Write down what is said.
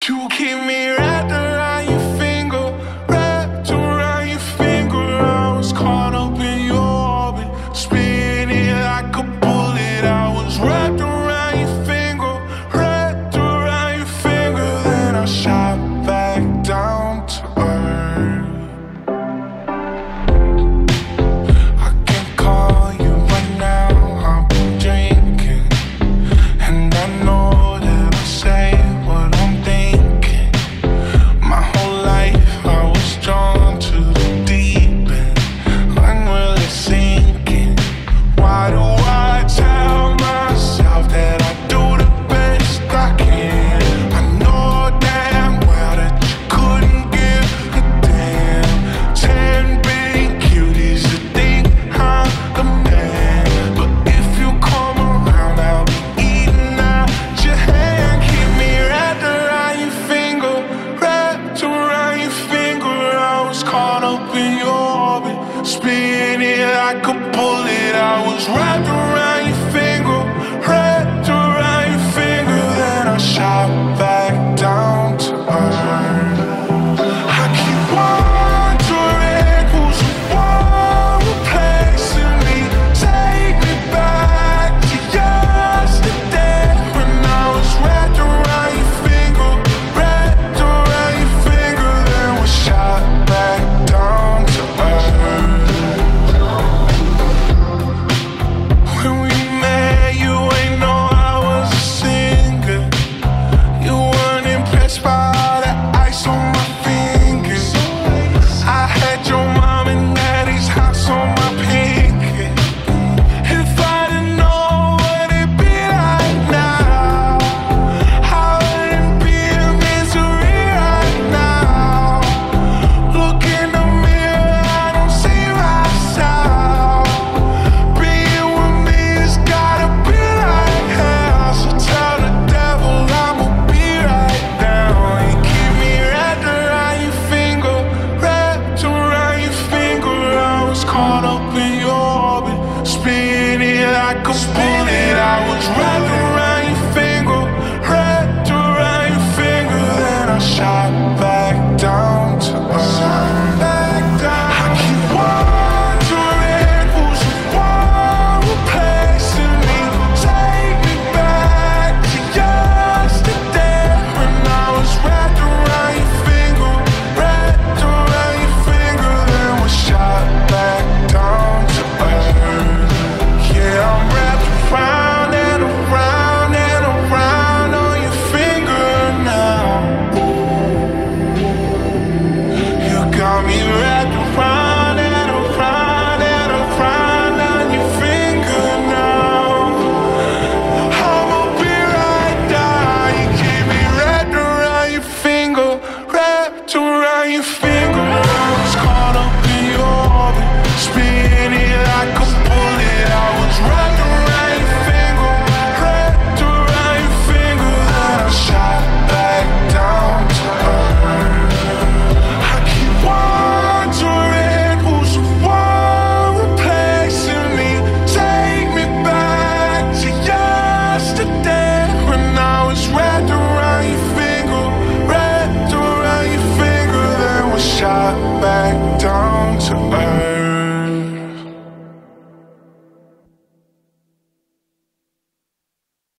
You keep me wrapped around your finger, wrapped around your finger. I was caught up in your orbit, spinning like a bullet. I was wrapped around your finger, wrapped around your finger. Then I shot back down to earth. I can call you right now, I've been drinking, and I know that I say what I'm thinking. My whole life I was drawn to the deep end, unreally sinking. Why do I tell myself that I do the best I can? I know damn well that you couldn't give a damn. 10 big cuties to think I'm the man, but if you come around I'll be eating out your hand. Keep me wrapped around your finger, wrapped around your finger. I was caught up in your orbit, spinning like a bullet. I was wrapped around your finger, wrapped around your finger. Then I shot back down to earth.